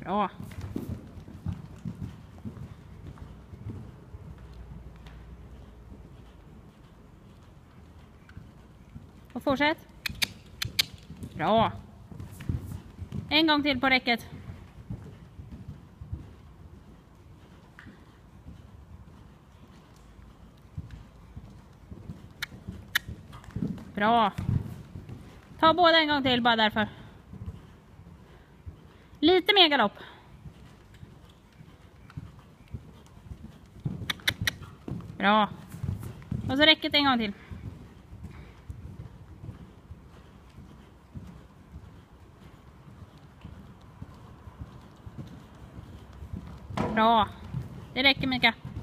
Bra. Och fortsätt. Bra. En gång till på räcket. Bra. Ta båda en gång till bara därför. Lite mer galopp. Bra. Och så räcket en gång till. Bra. Det räcker, Mika.